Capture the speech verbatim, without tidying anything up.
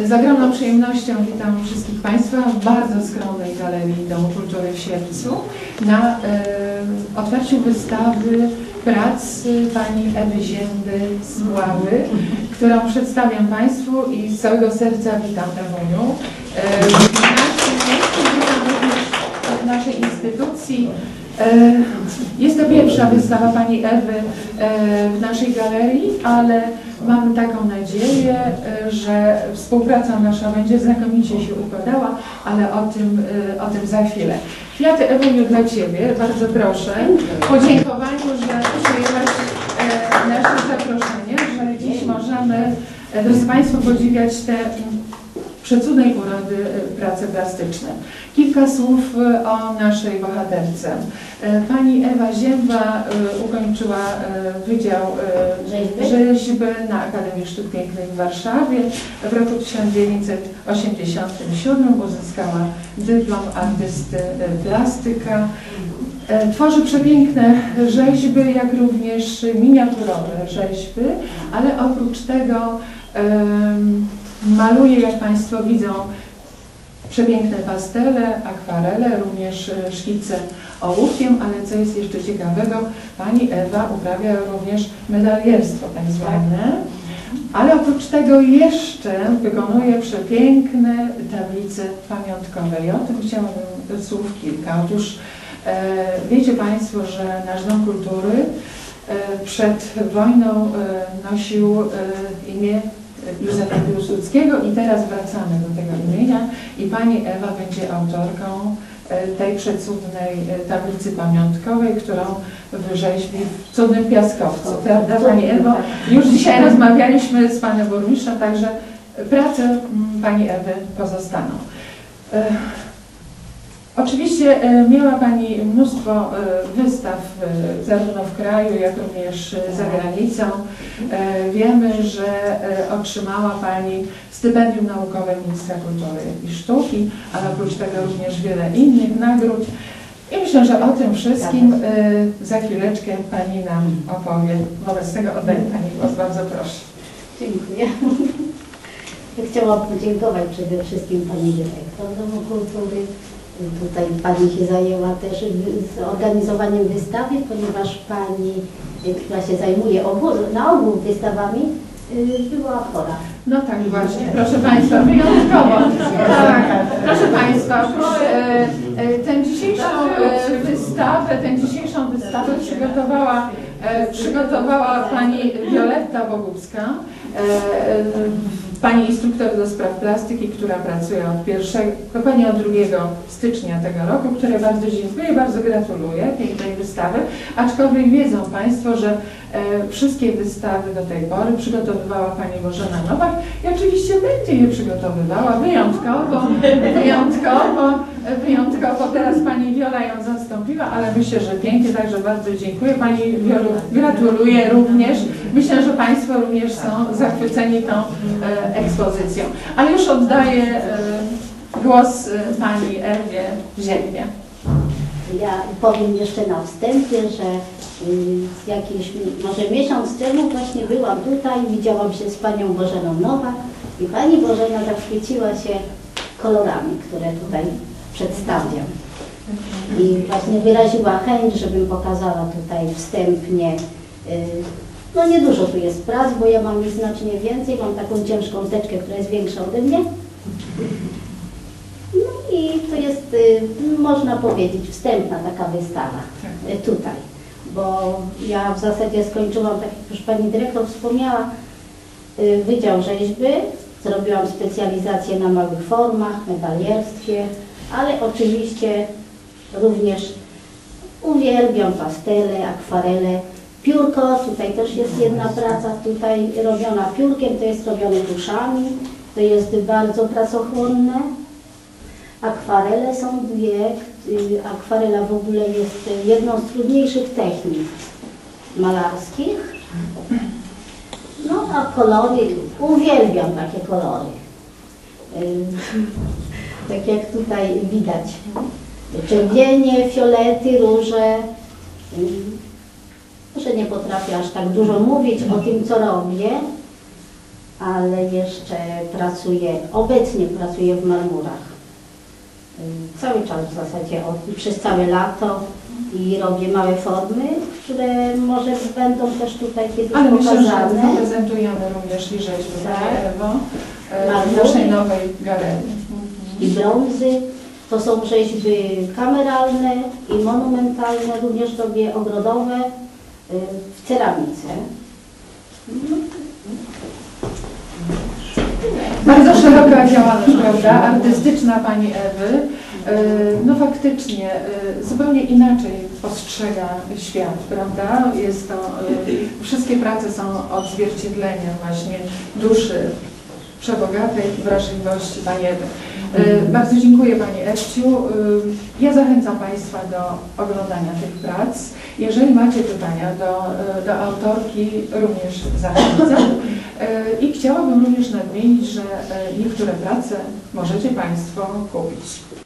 Z ogromną przyjemnością witam wszystkich Państwa w bardzo skromnej Galerii Domu Kultury w Sierpcu na e, otwarciu wystawy prac pani Ewy Zięby z Mławy, którą przedstawiam Państwu i z całego serca witam Ewuniu. E, w naszym miejscu witam również w naszej instytucji. E, jest to pierwsza wystawa pani Ewy e, w naszej galerii, ale mamy taką nadzieję, że współpraca nasza będzie znakomicie się układała, ale o tym, o tym za chwilę. Kwiaty, Ewuniu, dla Ciebie, bardzo proszę. W podziękowaniu, że przyjęłaś nasze zaproszenie, że dziś możemy, drodzy Państwo, podziwiać te przecudnej urody prace plastyczne. Kilka słów o naszej bohaterce. Pani Ewa Zięba ukończyła Wydział Rzeźby na Akademii Sztuk Pięknych w Warszawie. W roku tysiąc dziewięćset osiemdziesiątym siódmym uzyskała dyplom artysty plastyka. Tworzy przepiękne rzeźby, jak również miniaturowe rzeźby, ale oprócz tego um, maluje, jak Państwo widzą, przepiękne pastele, akwarele, również szkice ołówkiem, ale co jest jeszcze ciekawego, pani Ewa uprawia również medalierstwo tak zwane, ale oprócz tego jeszcze wykonuje przepiękne tablice pamiątkowe i o tym chciałabym słów kilka. Otóż e, wiecie Państwo, że nasz Dom Kultury e, przed wojną e, nosił e, imię Józefa Piłsudskiego i teraz wracamy do tego imienia i pani Ewa będzie autorką tej przecudnej tablicy pamiątkowej, którą wyrzeźbi w cudnym piaskowcu, prawda Pani Ewo? Już dzisiaj rozmawialiśmy z Panem Burmistrzem, także prace Pani Ewy pozostaną. Oczywiście miała Pani mnóstwo wystaw zarówno w kraju, jak również za granicą. Wiemy, że otrzymała Pani stypendium naukowe Ministra Kultury i Sztuki, ale oprócz tego również wiele innych nagród. I myślę, że o tym wszystkim za chwileczkę Pani nam opowie. Wobec tego oddaję Pani głos. Bardzo proszę. Dziękuję. Chciałam podziękować przede wszystkim Pani Dyrektor Domu Kultury. Tutaj Pani się zajęła też organizowaniem wystawy, ponieważ Pani, która się zajmuje ogół, na ogół wystawami, była chora. No tak właśnie, proszę Państwa, wyjątkowo. Tak, proszę Państwa, tę dzisiejszą wystawę, tę dzisiejszą wystawę przygotowała, przygotowała Pani Wioletta Bogubska, Pani instruktor do spraw plastyki, która pracuje od pierwszego, dokładnie od drugiego stycznia tego roku, której bardzo dziękuję, bardzo gratuluję pięknej wystawy, aczkolwiek wiedzą Państwo, że e, wszystkie wystawy do tej pory przygotowywała Pani Bożena Nowak i oczywiście będzie je przygotowywała wyjątkowo, wyjątkowo, wyjątkowo. Teraz Pani Wiola ją zastąpiła, ale myślę, że pięknie, także bardzo dziękuję. Pani Wiolu, gratuluję również. Myślę, że Państwo również są zachwyceni tą e, ekspozycją. Ale już oddaję e, głos e, Pani Ewie Ziębie. Ja powiem jeszcze na wstępie, że y, jakiś, może miesiąc temu właśnie byłam tutaj, widziałam się z Panią Bożeną Nowak i Pani Bożena zachwyciła się kolorami, które tutaj przedstawiam. I właśnie wyraziła chęć, żebym pokazała tutaj wstępnie. Y, No niedużo tu jest prac, bo ja mam ich znacznie więcej, mam taką ciężką teczkę, która jest większa ode mnie. No i to jest, można powiedzieć, wstępna taka wystawa tutaj, bo ja w zasadzie skończyłam, tak jak już Pani Dyrektor wspomniała, Wydział Rzeźby, zrobiłam specjalizację na małych formach, medalierstwie, ale oczywiście również uwielbiam pastele, akwarele. Piórko, tutaj też jest jedna praca, tutaj robiona piórkiem, to jest robione tuszami, to jest bardzo pracochłonne. Akwarele są dwie, akwarela w ogóle jest jedną z trudniejszych technik malarskich. No a kolory, uwielbiam takie kolory. Tak jak tutaj widać, czerwienie, fiolety, róże. Może nie potrafię aż tak dużo mówić o tym, co robię, ale jeszcze pracuję, obecnie pracuję w marmurach. Y, Cały czas w zasadzie, od, przez całe lato i robię małe formy, które może będą też tutaj kiedyś Ale myślę, że pokazane. zaprezentujemy również i rzeźby, Tak. Pani Ewo, e, w Marmury. naszej nowej galerii. I brązy. To są rzeźby kameralne i monumentalne, również robię ogrodowe y, w ceramice. Bardzo szeroka działalność, prawda? Artystyczna Pani Ewy. E, No faktycznie e, zupełnie inaczej postrzega świat, prawda? Jest to, e, wszystkie prace są odzwierciedleniem właśnie duszy przebogatej wrażliwości Pani Ewy. E, Bardzo dziękuję Pani Ewciu. E, Ja zachęcam Państwa do oglądania tych prac. Jeżeli macie pytania do, e, do autorki, również zachęcam. E, I chciałabym również nadmienić, że e, niektóre prace możecie Państwo kupić.